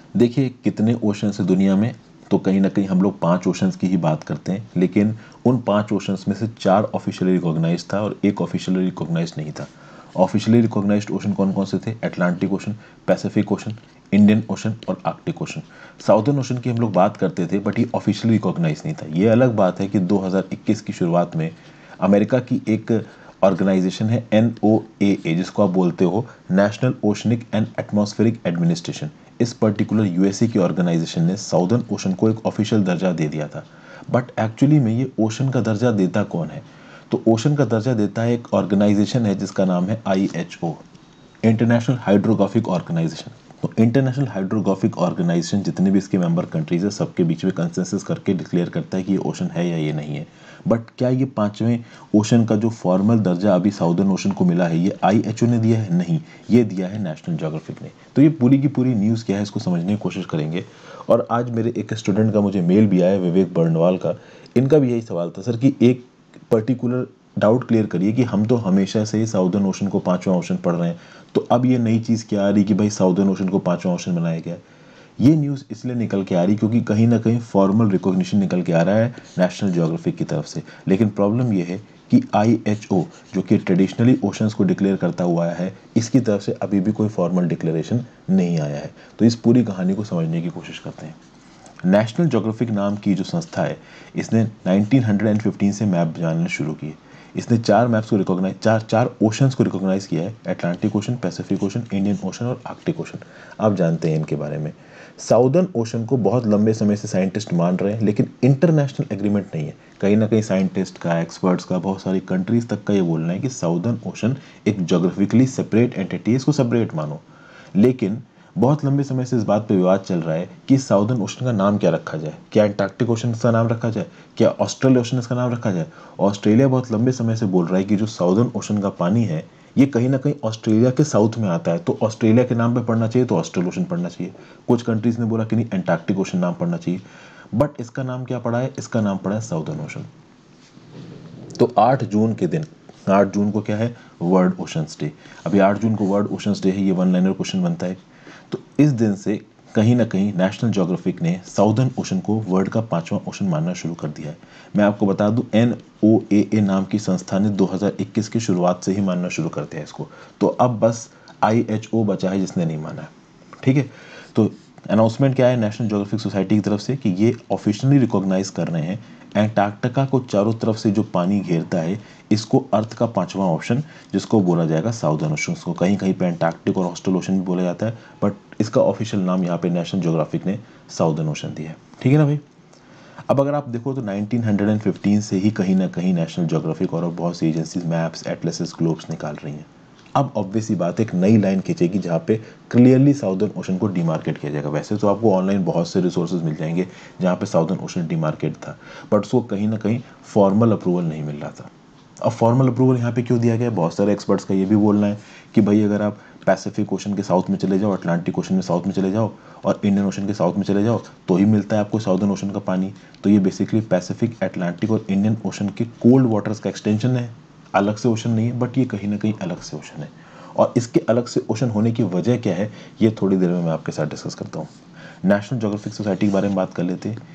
देखिए कितने ओशंस है दुनिया में, तो कहीं ना कहीं हम लोग 5 ओशंस की ही बात करते हैं, लेकिन उन 5 ओशंस में से 4 ऑफिशियली रिकॉग्नाइज था और एक ऑफिशियली रिकॉग्नाइज नहीं था। ऑफिशियली रिकॉग्नाइज्ड ओशन कौन कौन से थे? Atlantic ocean, Pacific ocean, Indian ocean और आर्कटिक ओशन। साउदर्न ओशन की हम लोग बात करते थे, बट ये ऑफिशियली रिकॉग्नाइज नहीं था। ये अलग बात है कि 2021 की शुरुआत में अमेरिका की एक ऑर्गेनाइजेशन है NOAA, जिसको आप बोलते हो national oceanic and atmospheric administration. इस पर्टिकुलर यूएसए की ऑर्गेनाइजेशन ने साउदर्न ओशन को एक ऑफिशियल दर्जा दे दिया था। बट एक्चुअली में ये ओशन का दर्जा देता कौन है? तो ओशन का दर्जा देता है एक ऑर्गेनाइजेशन है जिसका नाम है IHO, इंटरनेशनल हाइड्रोग्राफिक ऑर्गेनाइजेशन। तो इंटरनेशनल हाइड्रोग्राफिक ऑर्गेनाइजेशन जितने भी इसके मेंबर कंट्रीज है, सबके बीच में कंसेंसस करके डिक्लेयर करता है कि ये ओशन है या ये नहीं है। बट क्या ये पांचवें ओशन का जो फॉर्मल दर्जा अभी साउदर्न ओशन को मिला है, ये IHO ने दिया है? नहीं, ये दिया है नेशनल ज्योग्राफिक ने। तो ये पूरी की पूरी न्यूज़ क्या है, इसको समझने की कोशिश करेंगे। और आज मेरे एक स्टूडेंट का मुझे मेल भी आया, विवेक बर्नवाल का। इनका भी यही सवाल था सर कि एक पर्टिकुलर डाउट क्लियर करिए कि हम तो हमेशा से ही साउदर्न ओशन को 5वां ओशन पढ़ रहे हैं, तो अब ये नई चीज़ क्या आ रही कि भाई साउदर्न ओशन को 5वां ओशन बनाया गया? ये न्यूज़ इसलिए निकल के आ रही क्योंकि कहीं ना कहीं फॉर्मल रिकॉग्निशन निकल के आ रहा है नेशनल ज्योग्राफिक की तरफ से। लेकिन प्रॉब्लम ये है कि IHO, जो कि ट्रेडिशनली ओशंस को डिक्लेयर करता हुआ है, इसकी तरफ से अभी भी कोई फॉर्मल डिक्लेरेशन नहीं आया है। तो इस पूरी कहानी को समझने की कोशिश करते हैं। नेशनल ज्योग्राफिक नाम की जो संस्था है, इसने 1915 से मैप जानना शुरू किए। इसने 4 मैप्स को रिकॉग्नाइज, चार ओशंस को रिकॉग्नाइज किया है: Atlantic ocean, Pacific ocean, Indian ocean और आर्कटिक ओशन। आप जानते हैं इनके बारे में। साउदर्न ओशन को बहुत लंबे समय से साइंटिस्ट मान रहे हैं, लेकिन इंटरनेशनल एग्रीमेंट नहीं है। कहीं ना कहीं साइंटिस्ट का, एक्सपर्ट्स का, बहुत सारी कंट्रीज तक का ये बोलना है कि साउदर्न ओशन एक ज्योग्राफिकली सेपरेट एंटिटी है, इसको सेपरेट मानो। लेकिन बहुत लंबे समय से इस बात पे विवाद चल रहा है कि साउदर्न ओशन का नाम क्या रखा जाए। क्या अंटार्कटिक ओशन का नाम रखा जाए? क्या ऑस्ट्रेलिया ओशन का नाम रखा जाए? ऑस्ट्रेलिया बहुत लंबे समय से बोल रहा है कि जो साउदर्न ओशन का पानी है, ये कहीं ना कहीं ऑस्ट्रेलिया के साउथ में आता है, तो ऑस्ट्रेलिया के नाम पे पढ़ना चाहिए, तो ऑस्ट्रेल ओशन पढ़ना चाहिए। कुछ कंट्रीज ने बोला कि नहीं, अंटार्कटिक ओशन नाम पढ़ना चाहिए। बट इसका नाम क्या पड़ा है? इसका नाम पड़ा है साउदर्न ओशन। तो 8 जून के दिन, 8 जून को क्या है? World oceans day. अभी 8 जून को वर्ल्ड ओशंस डे है, ये वन लाइनर क्वेश्चन बनता है। तो इस दिन से कहीं ना कहीं नेशनल ज्योग्राफिक ने साउदर्न ओशन को वर्ल्ड का 5वां ओशन मानना शुरू कर दिया है। मैं आपको बता दूं, NOAA नाम की संस्था ने 2021 की शुरुआत से ही मानना शुरू कर दिया इसको। तो अब बस IHO बचा है जिसने नहीं माना है। ठीक है। तो अनाउंसमेंट क्या है नेशनल ज्योग्राफिक सोसाइटी की तरफ से कि ये ऑफिशियली रिकॉग्नाइज कर रहे हैं एंटार्क्टिका को चारों तरफ से जो पानी घेरता है, इसको अर्थ का 5वां ऑप्शन, जिसको बोला जाएगा साउदर्न ओशन। को कहीं कहीं पे एंटार्क्टिक और ऑस्ट्रल ओशन भी बोला जाता है, बट इसका ऑफिशियल नाम यहाँ पे नेशनल ज्योग्राफिक ने साउदर्न ओशन दिया है। ठीक है ना भाई? अब अगर आप देखो तो 1915 से ही कहीं ना कहीं नेशनल ज्योग्राफिक और बहुत सी एजेंसीज मैप्स, एटलसेस, ग्लोब्स निकाल रही हैं। अब ऑब्वियस ही बात है, एक नई लाइन खींचेगी जहाँ पे क्लियरली साउदर्न ओशन को डिमार्केट किया जाएगा। वैसे तो आपको ऑनलाइन बहुत से रिसोर्सेज मिल जाएंगे जहाँ पे साउदर्न ओशन डिमार्केट था, बट उसको कहीं ना कहीं फॉर्मल अप्रूवल नहीं मिल रहा था। अब फॉर्मल अप्रूवल यहाँ पे क्यों दिया गया? बहुत सारे एक्सपर्ट्स का ये भी बोलना है कि भाई अगर आप पैसिफिक ओशन के साउथ में चले जाओ, अटलांटिक ओशन में साउथ में चले जाओ और इंडियन ओशन के साउथ में चले जाओ, तो ही मिलता है आपको साउदर्न ओशन का पानी। तो ये बेसिकली पैसिफिक, अटलांटिक और इंडियन ओशन के कोल्ड वाटर्स का एक्सटेंशन है, अलग से ओशन नहीं है, बट ये कहीं ना कहीं अलग से ओशन है। और इसके अलग से ओशन होने की वजह क्या है, ये थोड़ी देर में मैं आपके साथ डिस्कस करता हूँ। नेशनल ज्योग्राफिक सोसाइटी के बारे में बात कर लेते हैं।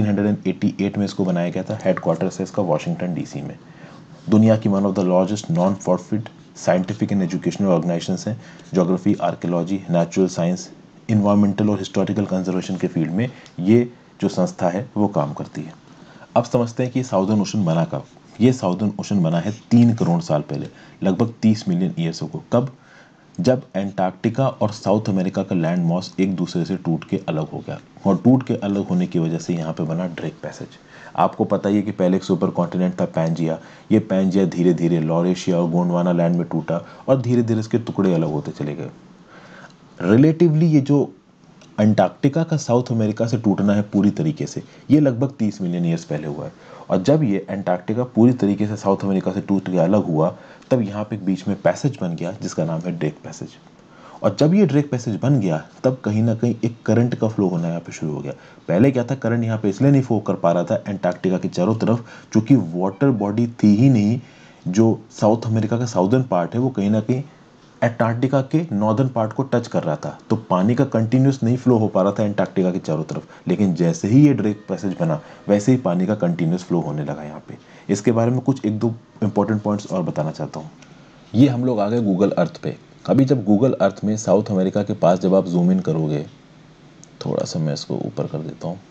1888 में इसको बनाया गया था। हेडक्वार्टर्स है इसका वाशिंगटन DC में। दुनिया की one of the largest non profit scientific and educational organisation है। Geography, archaeology, natural science, environmental और हिस्टोरिकल कंजर्वेशन के फील्ड में ये जो संस्था है वो काम करती है। अब समझते हैं कि साउदर्न ओशन बना कब। ये साउदर्न ओशन बना है 3 करोड़ साल पहले, लगभग 30 मिलियन ईयर्स को। कब? जब एंटार्क्टिका और साउथ अमेरिका का लैंड मॉस एक दूसरे से टूट के अलग हो गया, और टूट के अलग होने की वजह से यहाँ पे बना ड्रेक पैसेज। आपको पता ही है कि पहले एक सुपर कॉन्टिनेंट था पैंजिया। ये पैंजिया धीरे धीरे लॉरेशिया और गोंडवाना लैंड में टूटा और धीरे धीरे इसके टुकड़े अलग होते चले गए। रिलेटिवली ये जो अंटार्कटिका का साउथ अमेरिका से टूटना है पूरी तरीके से, ये लगभग 30 मिलियन ईयर्स पहले हुआ है। और जब ये अंटार्कटिका पूरी तरीके से साउथ अमेरिका से टूट के अलग हुआ, तब यहाँ पे बीच में पैसेज बन गया जिसका नाम है ड्रेक पैसेज। और जब ये ड्रेक पैसेज बन गया, तब कहीं ना कहीं एक करंट का फ्लो होना यहाँ पे शुरू हो गया। पहले क्या था, करंट यहाँ पे इसलिए नहीं फ्लो कर पा रहा था अंटार्कटिका के चारों तरफ, क्योंकि वाटर बॉडी थी ही नहीं। जो साउथ अमेरिका का साउदर्न पार्ट है वो कहीं ना कहीं अंटार्कटिका के नॉर्दर्न पार्ट को टच कर रहा था, तो पानी का कंटिन्यूस नहीं फ्लो हो पा रहा था अंटार्कटिका के चारों तरफ, लेकिन जैसे ही ये ड्रेक पैसेज बना वैसे ही पानी का कंटिन्यूस फ्लो होने लगा यहाँ पे। इसके बारे में कुछ एक दो इंपॉर्टेंट पॉइंट्स और बताना चाहता हूँ। ये हम लोग आ गए गूगल अर्थ पे। अभी जब गूगल अर्थ में साउथ अमेरिका के पास जब आप जूम इन करोगे, थोड़ा सा मैं इसको ऊपर कर देता हूँ,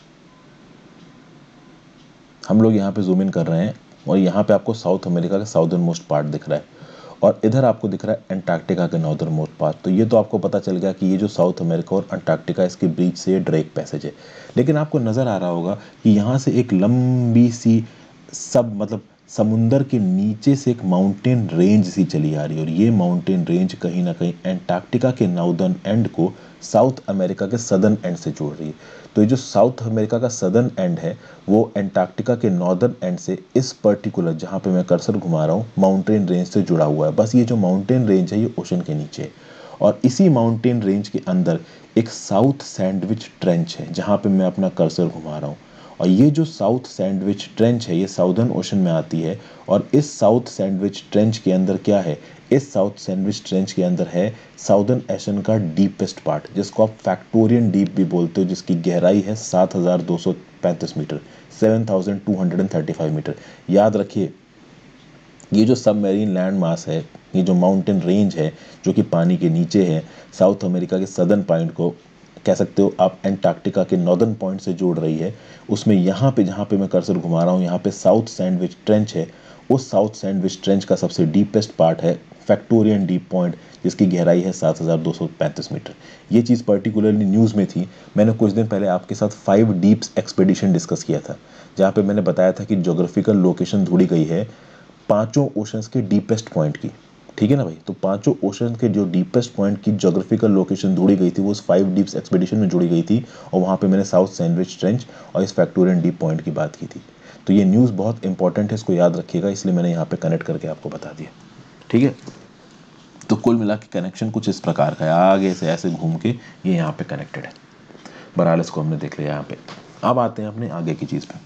हम लोग यहाँ पे जूम इन कर रहे हैं और यहाँ पे आपको साउथ अमेरिका का साउदर्न मोस्ट पार्ट दिख रहा है और इधर आपको दिख रहा है अंटार्कटिका के नॉर्दर्न मोस्ट पार्ट। तो ये तो आपको पता चल गया कि ये जो साउथ अमेरिका और अंटार्कटिका इसके बीच से ड्रेक पैसेज है। लेकिन आपको नज़र आ रहा होगा कि यहाँ से एक लंबी सी मतलब समुंदर के नीचे से एक माउंटेन रेंज सी चली आ रही है और ये माउंटेन रेंज कहीं ना कहीं अंटार्कटिका के नॉर्दर्न एंड को साउथ अमेरिका के सदर्न एंड से जोड़ रही है। तो ये जो साउथ अमेरिका का सदर्न एंड है वो अंटार्कटिका के नॉर्दर्न एंड से इस पर्टिकुलर जहाँ पे मैं कर्सर घुमा रहा हूँ माउंटेन रेंज से जुड़ा हुआ है। बस ये जो माउंटेन रेंज है ये ओशन के नीचे है और इसी माउंटेन रेंज के अंदर एक साउथ सैंडविच ट्रेंच है जहाँ पे मैं अपना कर्सर घुमा रहा हूँ। और ये जो साउथ सैंडविच ट्रेंच है ये साउदर्न ओशन में आती है और इस साउथ सैंडविच ट्रेंच के अंदर क्या है, इस साउथ सैंडविच ट्रेंच के अंदर है साउदर्न ओशन का डीपेस्ट पार्ट जिसको आप फैक्टोरियन डीप भी बोलते हो, जिसकी गहराई है 7235 मीटर, 7235 मीटर। याद रखिए ये जो सबमरीन लैंड मास है, ये जो माउंटेन रेंज है जो कि पानी के नीचे है, साउथ अमेरिका के सदर्न पॉइंट को कह सकते हो आप अंटार्कटिका के नॉर्दर्न पॉइंट से जोड़ रही है, उसमें यहाँ पे जहाँ पे मैं कर्सर घुमा रहा हूँ यहाँ पे साउथ सैंडविच ट्रेंच है। उस साउथ सैंडविच ट्रेंच का सबसे डीपेस्ट पार्ट है फैक्टोरियन डीप पॉइंट जिसकी गहराई है 7235 मीटर। ये चीज़ पर्टिकुलरली न्यूज़ में थी। मैंने कुछ दिन पहले आपके साथ 5 डीप्स एक्सपेडिशन डिस्कस किया था जहाँ पे मैंने बताया था कि ज्योग्राफिकल लोकेशन ढूंढी गई है पांचों ओशंस के डीपेस्ट पॉइंट की। ठीक है ना भाई, तो पांचों ओशन के जो डीपेस्ट पॉइंट की ज्योग्राफिकल लोकेशन ढूंढी गई थी वो उस 5 डीप्स एक्सपेडिशन में जुड़ी गई थी और वहां पे मैंने साउथ सैंडविच ट्रेंच और इस फैक्टोरियन डीप पॉइंट की बात की थी। तो ये न्यूज़ बहुत इंपॉर्टेंट है, इसको याद रखिएगा, इसलिए मैंने यहाँ पे कनेक्ट करके आपको बता दिया। ठीक है, तो कुल मिला के कनेक्शन कुछ इस प्रकार का है, आगे से ऐसे घूम के ये यहाँ पे कनेक्टेड है। बहरहाल इसको हमने देख लिया यहाँ पे। अब आते हैं अपने आगे की चीज़ पे,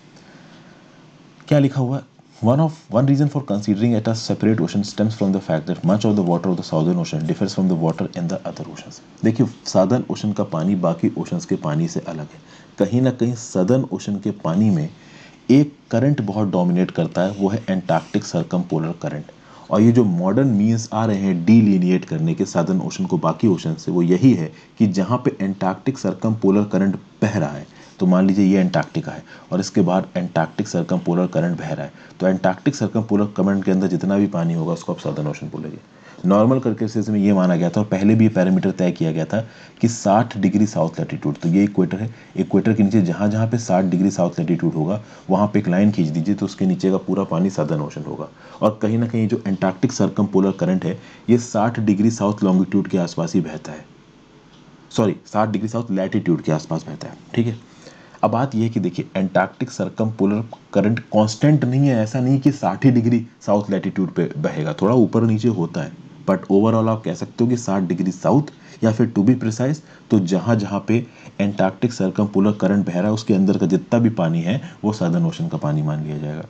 क्या लिखा हुआ है। One reason for considering it as separate ocean stems from the fact that much of the water of the southern ocean differs from the water in the other oceans। देखिए साउदर्न ओशन का पानी बाकी oceans के पानी से अलग है। कहीं ना कहीं सदर्न ओशन के पानी में एक करंट बहुत डोमिनेट करता है, वो है एंटार्क्टिक सर्कमपोलर करंट। और ये जो मॉडर्न मीन्स आ रहे हैं डीलिनिएट करने के साउदर्न ओशन को बाकी ओशन से, वो यही है कि जहाँ पे एंटार्क्टिक सर्कमपोलर करंट बह रहा है, तो मान लीजिए ये अंटार्कटिका है और इसके बाद एंटार्क्टिक सर्कमपोलर करंट बह रहा है, तो एंटार्क्टिक सर्कमपोलर करंट के अंदर जितना भी पानी होगा उसको आप साउदर्न ओशन बोलेंगे। नॉर्मल केसेस में ये माना गया था और पहले भी ये पैरामीटर तय किया गया था कि 60 डिग्री साउथ लैटिट्यूड, तो ये इक्वेटर है, इक्वेटर के नीचे जहाँ जहाँ पे 60 डिग्री साउथ लैटिट्यूड होगा वहाँ पे एक लाइन खींच दीजिए तो उसके नीचे का पूरा पानी साउदर्न ओशन होगा। और कहीं ना कहीं जो एंटार्क्टिक सर्कमपोलर करंट है ये 60 डिग्री साउथ लॉन्गिट्यूड के आसपास ही बहता है, सॉरी 60 डिग्री साउथ लैटिट्यूड के आसपास बहता है। ठीक है, अब बात यह है कि देखिए एंटार्क्टिक सर्कमपोलर करंट कांस्टेंट नहीं है, ऐसा नहीं कि 60 डिग्री साउथ लैटिट्यूड पे बहेगा, थोड़ा ऊपर नीचे होता है, बट ओवरऑल आप कह सकते हो कि 60 डिग्री साउथ या फिर टू बी प्रिसाइज तो जहां जहां पे एंटार्क्टिक सर्कमपोलर करंट बह रहा है उसके अंदर का जितना भी पानी है वो साउदर्न ओशन का पानी मान लिया जाएगा।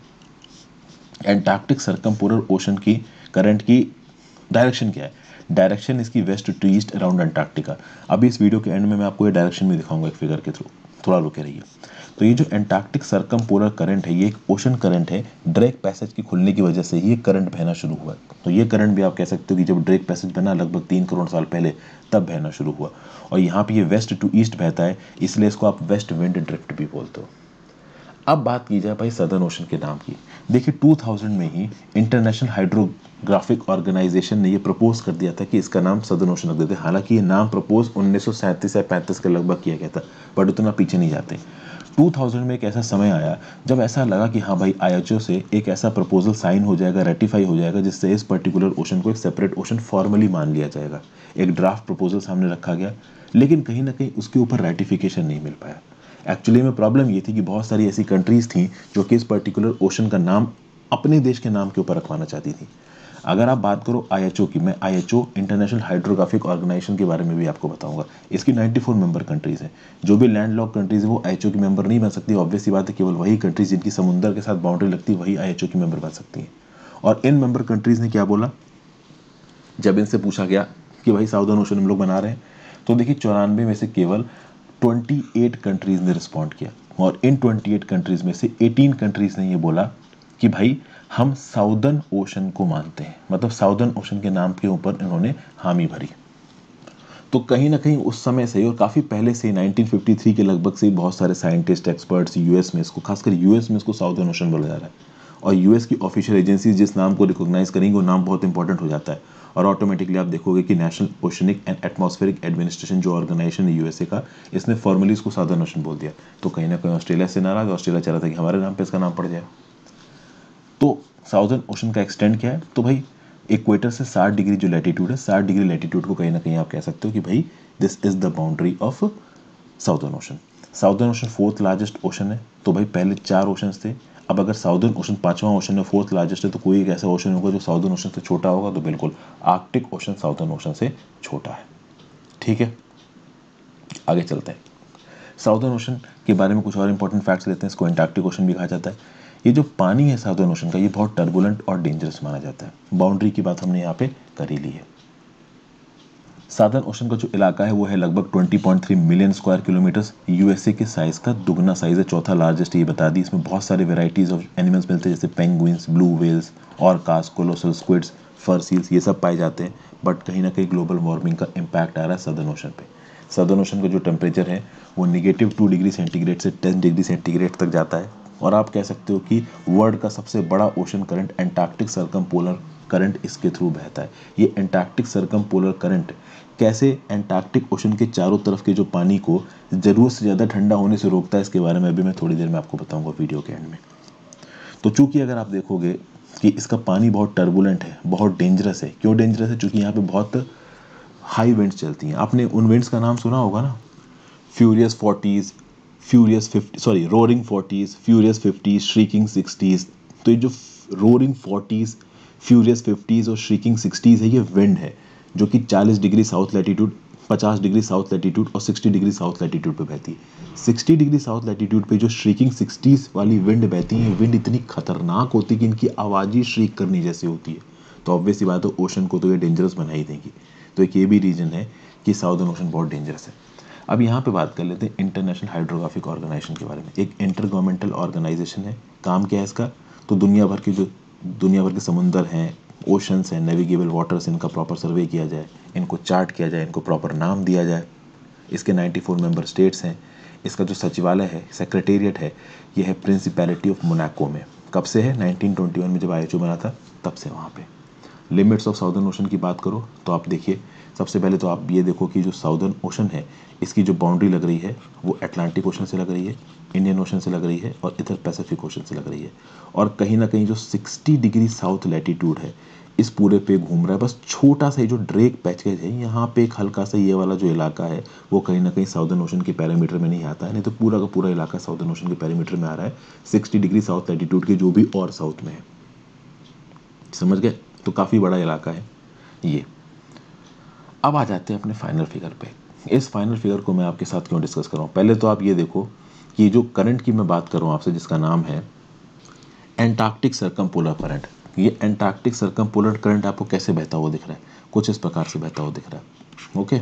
एंटार्क्टिक सर्कमपोलर ओशन की करंट की डायरेक्शन क्या है, डायरेक्शन इसकी west to east around Antarctica. अभी इस वीडियो के एंड में मैं आपको ये डायरेक्शन भी दिखाऊंगा एक फिगर के थ्रू, थोड़ा रुके रहिए। तो ये जो एंटार्क्टिक सर्कमपोलर करंट है ये एक ओशन करंट है, ड्रेक पैसेज की खुलने की वजह से ये करंट बहना शुरू हुआ। तो ये करंट भी आप कह सकते हो कि जब ड्रेक पैसेज बना लगभग 3 करोड़ साल पहले तब बहना शुरू हुआ और यहाँ पे ये वेस्ट टू ईस्ट बहता है, इसलिए इसको आप वेस्ट विंड ड्रिफ्ट भी बोलते हो। अब बात की जाए भाई सदर्न ओशन के नाम की। देखिए 2000 में ही इंटरनेशनल हाइड्रोग्राफिक ऑर्गेनाइजेशन ने ये प्रपोज कर दिया था कि इसका नाम सदर्न ओशन रख देते। हालांकि ये नाम प्रपोज 1937 या 35 के लगभग किया गया था, बट उतना पीछे नहीं जाते। 2000 में एक ऐसा समय आया जब ऐसा लगा कि हाँ भाई IHO से एक ऐसा प्रपोजल साइन हो जाएगा, रेटिफाई हो जाएगा, जिससे इस पर्टिकुलर ओशन को एक सेपरेट ओशन फॉर्मली मान लिया जाएगा। एक ड्राफ्ट प्रपोजल सामने रखा गया, लेकिन कहीं ना कहीं उसके ऊपर रेटिफिकेशन नहीं मिल पाया। एक्चुअली में प्रॉब्लम ये थी कि बहुत सारी ऐसी कंट्रीज थी जो कि इस पर्टिकुलर ओशन का नाम अपने देश के नाम के ऊपर रखवाना चाहती थी। अगर आप बात करो IHO की, मैं IHO इंटरनेशनल हाइड्रोग्राफिक ऑर्गेनाइजेशन के बारे में भी आपको बताऊंगा। इसकी 94 मेंबर कंट्रीज हैं। जो भी लैंडलॉक कंट्रीज है वो IHO की मेंबर नहीं बन सकती। ऑब्वियस सी बात है, केवल वही कंट्रीज जिनकी समुद्र के साथ बाउंड्री लगती है वही IHO की मेंबर बन सकती है। और इन मेंबर कंट्रीज ने क्या बोला जब इनसे पूछा गया कि भाई साउदर्न ओशन हम लोग बना रहे हैं, तो देखिए 94 में से केवल 28 कंट्रीज ने रिस्पॉन्ड किया, और इन 28 कंट्रीज में से 18 कंट्रीज ने ये बोला कि भाई हम साउदर्न ओशन को मानते हैं, मतलब साउदर्न ओशन के नाम के ऊपर इन्होंने हामी भरी। तो कहीं ना कहीं उस समय से और काफ़ी पहले से 1953 के लगभग से बहुत सारे साइंटिस्ट एक्सपर्ट्स यूएस में इसको, खासकर यूएस में इसको साउदर्न ओशन बोला जा रहा है, और यूएस की ऑफिशियल एजेंसीज जिस नाम को रिकॉग्नाइज करेंगे वो नाम बहुत इंपॉर्टेंट हो जाता है, और ऑटोमेटिकली आप देखोगे कि national oceanic and atmospheric administration जो ऑर्गेनाइजेशन है यूएसए का, इसने फॉर्मली इसको साउदर्न ओशन बोल दिया। तो कहीं ना कहीं ऑस्ट्रेलिया से नाराज, ऑस्ट्रेलिया चाह रहा था कि हमारे नाम पे इसका नाम पड़ जाए। तो साउदर्न ओशन का एक्सटेंड क्या है, तो भाई इक्वेटर से 60 डिग्री जो लैटिट्यूड है, 60 डिग्री लैटिट्यूड को कहीं ना कहीं आप कह सकते हो कि भाई this is the boundary of southern ocean. Southern ocean fourth largest ocean है, तो भाई पहले 4 ओशंस थे, अब अगर साउदर्न ओशन 5वां ओशन है, फोर्थ लार्जेस्ट है, तो कोई एक ऐसा ओशन होगा जो साउदर्न ओशन से छोटा होगा, तो बिल्कुल आर्कटिक ओशन साउदर्न ओशन से छोटा है। ठीक है, आगे चलते हैं। साउदर्न ओशन के बारे में कुछ और इंपॉर्टेंट फैक्ट्स लेते हैं। इसको एंटार्क्टिक ओशन भी कहा जाता है। ये जो पानी है साउदर्न ओशन का, ये बहुत टर्बुलेंट और डेंजरस माना जाता है। बाउंड्री की बात हमने यहाँ पे कर ही ली है। साउदर्न ओशन का जो इलाका है वो है लगभग 20.3 मिलियन स्क्वायर किलोमीटर्स। यूएसए के साइज का दुगना साइज है, चौथा लार्जेस्ट ये बता दी। इसमें बहुत सारे वेराइटीज ऑफ एनिमल्स मिलते हैं, जैसे penguins, blue whales, orcas, colossal squids, fur seals, ये सब पाए जाते हैं। बट कहीं ना कहीं ग्लोबल वार्मिंग का इम्पैक्ट आ रहा है साउदर्न ओशन पे। साउदर्न ओशन का जो टेम्परेचर है वो -2 डिग्री सेंटीग्रेड से 10 डिग्री सेंटीग्रेड तक जाता है, और आप कह सकते हो कि वर्ल्ड का सबसे बड़ा ocean current Antarctic circumpolar current इसके थ्रू बहता है। ये एंटार्क्टिक सर्कमपोलर करंट कैसे एंटार्क्टिक ओशन के चारों तरफ के जो पानी को ज़रूरत से ज़्यादा ठंडा होने से रोकता है, इसके बारे में अभी मैं थोड़ी देर में आपको बताऊंगा वीडियो के एंड में। तो चूंकि अगर आप देखोगे कि इसका पानी बहुत टर्बुलेंट है, बहुत डेंजरस है। क्यों डेंजरस है? क्योंकि यहाँ पे बहुत हाई विंड्स चलती हैं। आपने उन विंड्स का नाम सुना होगा ना, furious 40s, furious 50, sorry roaring 40s, furious 50s, shrieking 60s। तो ये जो रोरिंग 40s, फ्यूरियस 50s और श्रीकिंग 60s है, ये विंड है जो कि 40 degree south latitude, 50 degree south latitude और 60 डिग्री साउथ लैटिट्यूड पे बहती है। 60 डिग्री साउथ लैटिट्यूड पे जो श्रीकिंग 60s वाली विंड बहती है, विंड इतनी खतरनाक होती है कि इनकी आवाज़ ही श्रीक करनी जैसी होती है। तो ऑब्वियस सी बात है, ओशन को तो ये डेंजरस बना ही देंगी। तो एक ये भी रीजन है कि साउदर्न ओशन बहुत डेंजरस है। अब यहाँ पे बात कर लेते हैं इंटरनेशनल हाइड्रोग्राफिक ऑर्गेनाइजेशन के बारे में। एक इंटर गवर्नमेंटल ऑर्गेनाइजेशन है। काम क्या है इसका? तो दुनिया भर के समुंदर हैं, ओशंस हैं, नेविगेबल वाटर्स, इनका प्रॉपर सर्वे किया जाए, इनको चार्ट किया जाए, इनको प्रॉपर नाम दिया जाए। इसके 94 मेंबर स्टेट्स हैं। इसका जो सचिवालय है, सेक्रेटेरिएट है, ये है प्रिंसिपैलिटी ऑफ मोनाको में। कब से है? 1921 में जब आईएचओ बना था तब से वहाँ पे। लिमिट्स ऑफ साउदर्न ओशन की बात करो तो आप देखिए, सबसे पहले तो आप ये देखो कि जो साउदर्न ओशन है, इसकी जो बाउंड्री लग रही है वो अटलांटिक ओशन से लग रही है, इंडियन ओशन से लग रही है और इधर पैसिफिक ओशन से लग रही है। और कहीं ना कहीं जो 60 डिग्री साउथ लैटिट्यूड है, इस पूरे पे घूम रहा है। बस छोटा सा जो ड्रेक पैचेज है, यहाँ पे एक हल्का सा ये वाला जो इलाका है वो कहीं ना कहीं साउदर्न ओशन के पैरामीटर में नहीं आता है, नहीं तो पूरा का पूरा इलाका साउदर्न ओशन के पैरामीटर में आ रहा है, 60 डिग्री साउथ लैटिट्यूड के जो भी और साउथ में है। समझ गए? तो काफ़ी बड़ा इलाका है ये। अब आ जाते हैं अपने फाइनल फिगर पे। इस फाइनल फिगर को मैं आपके साथ क्यों डिस्कस कर रहा हूँ? पहले तो आप ये देखो कि जो करंट की मैं बात कर रहा हूँ आपसे, जिसका नाम है एंटार्क्टिक सर्कमपोलर करंट, ये एंटार्क्टिक सर्कमपोलर करंट आपको कैसे बहता हुआ दिख रहा है? कुछ इस प्रकार से बहता हुआ दिख रहा है। ओके,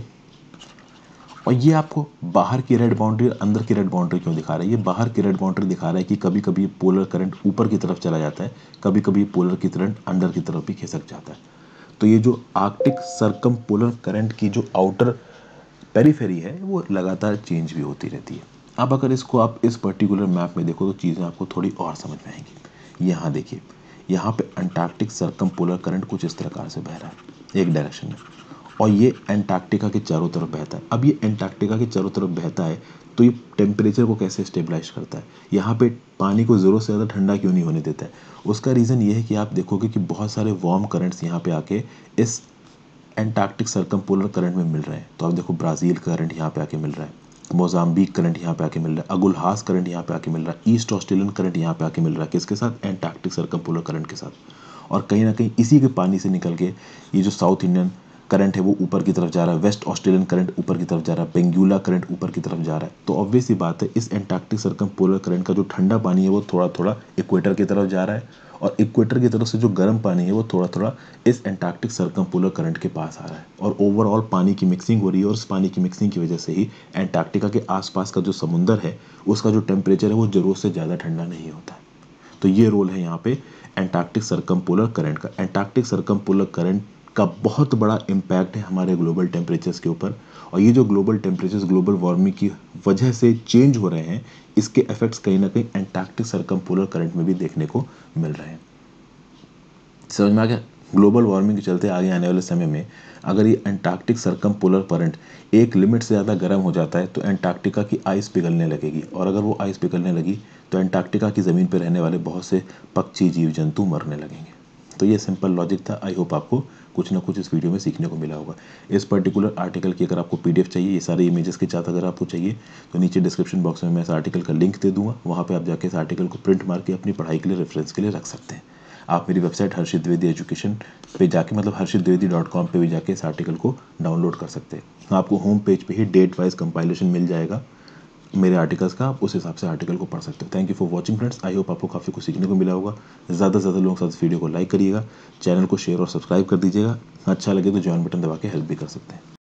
और ये आपको बाहर की रेड बाउंड्री और अंदर की रेड बाउंड्री क्यों दिखा रहा है? ये बाहर की रेड बाउंड्री दिखा रहा है कि कभी कभी पोलर करंट ऊपर की तरफ चला जाता है, कभी कभी पोलर की करंट अंदर की तरफ भी खिसक जाता है। तो ये जो आर्कटिक सर्कम पोलर करंट की जो आउटर पेरीफेरी है वो लगातार चेंज भी होती रहती है। अब अगर इसको आप इस पर्टिकुलर मैप में देखो तो चीज़ें आपको थोड़ी और समझ में आएंगी। यहाँ देखिए, यहाँ पे अंटार्कटिक सर्कम पोलर करंट कुछ इस प्रकार से बह रहा है एक डायरेक्शन में, और ये एंटार्क्टिका के चारों तरफ बहता है। अब ये एंटार्क्टिका के चारों तरफ बहता है तो ये टेम्परेचर को कैसे स्टेबलाइज करता है? यहाँ पे पानी को ज़रूरत से ज़्यादा ठंडा क्यों नहीं होने देता है? उसका रीज़न ये है कि आप देखोगे कि बहुत सारे वार्म करंट्स यहाँ पे आके इस एंटार्क्टिक सर्कमपोलर करंट में मिल रहे हैं। तो आप देखो, ब्राज़ील करंट यहाँ पे आके मिल रहा है, मोजाम्बिक करंट यहाँ पे आके मिल रहा है, अगुलहास करंट यहाँ पे आके मिल रहा है, ईस्ट ऑस्ट्रेलियन करंट यहाँ पे आके मिल रहा है। किसके साथ? एंटार्क्टिक सर्कमपोलर करंट के साथ। और कहीं ना कहीं इसी के पानी से निकल के ये जो साउथ इंडियन करंट है वो ऊपर की तरफ जा रहा है, वेस्ट ऑस्ट्रेलियन करंट ऊपर की तरफ जा रहा है, पेंगुला करंट ऊपर की तरफ जा रहा है, तो ऑब्वियस ही बात है इस एंटार्क्टिक सर्कमपोलर करंट का जो ठंडा पानी है वो थोड़ा थोड़ा इक्वेटर की तरफ जा रहा है, और इक्वेटर की तरफ से जो गर्म पानी है वो थोड़ा थोड़ा इस एंटार्क्टिक सर्कमपोलर करंट के पास आ रहा है, और ओवरऑल पानी की मिक्सिंग हो रही है, और उस पानी की मिक्सिंग की वजह से ही एंटार्क्टिका के आसपास का जो समुंदर है उसका जो टेम्परेचर है वो ज़रूरत से ज़्यादा ठंडा नहीं होता है। तो ये रोल है यहाँ पे एंटार्क्टिक सर्कमपोलर करंट का। एंटार्क्टिक सर्कमपोलर करंट का बहुत बड़ा इम्पैक्ट है हमारे ग्लोबल टेम्परेचर्स के ऊपर, और ये जो ग्लोबल टेम्परेचर्स ग्लोबल वार्मिंग की वजह से चेंज हो रहे हैं, इसके इफेक्ट्स कहीं ना कहीं एंटार्क्टिक सर्कमपोलर करंट में भी देखने को मिल रहे हैं। समझ में आ गया? ग्लोबल वार्मिंग के चलते आगे आने वाले समय में अगर ये एंटार्क्टिक सर्कमपोलर करंट एक लिमिट से ज़्यादा गर्म हो जाता है तो एंटार्क्टिका की आइस पिघलने लगेगी, और अगर वो आइस पिघलने लगी तो एंटार्क्टिका की ज़मीन पर रहने वाले बहुत से पक्षी जीव जंतु मरने लगेंगे। तो ये सिंपल लॉजिक था। आई होप आपको कुछ ना कुछ इस वीडियो में सीखने को मिला होगा। इस पर्टिकुलर आर्टिकल की अगर आपको पीडीएफ चाहिए, ये सारे इमेजेस के साथ अगर आपको चाहिए, तो नीचे डिस्क्रिप्शन बॉक्स में मैं इस आर्टिकल का लिंक दे दूंगा, वहाँ पे आप जाके इस आर्टिकल को प्रिंट मार के अपनी पढ़ाई के लिए रेफरेंस के लिए रख सकते हैं। आप मेरी वेबसाइट हर्षित द्विवेदी एजुकेशन पे जाके, मतलब harshitdvedi.com पे भी जाके इस आर्टिकल को डाउनलोड कर सकते हैं। आपको होम पेज पे ही डेट वाइज कंपाइलेशन मिल जाएगा मेरे आर्टिकल्स का, आप उस हिसाब से आर्टिकल को पढ़ सकते हो। Thank you for watching friends. I hope आपको काफ़ी कुछ सीखने को मिला होगा। ज़्यादा से ज़्यादा लोगों के साथ इस वीडियो को लाइक करिएगा, चैनल को शेयर और सब्सक्राइब कर दीजिएगा। अच्छा लगे तो जॉइन बटन दबा के हेल्प भी कर सकते हैं।